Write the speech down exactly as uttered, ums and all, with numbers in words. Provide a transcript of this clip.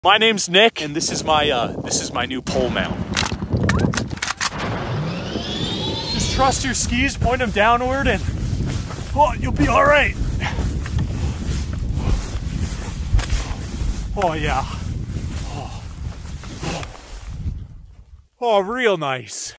My name's Nick, and this is my uh, this is my new pole mount. Just trust your skis, point them downward, and oh, you'll be all right. Oh yeah. Oh, oh real nice.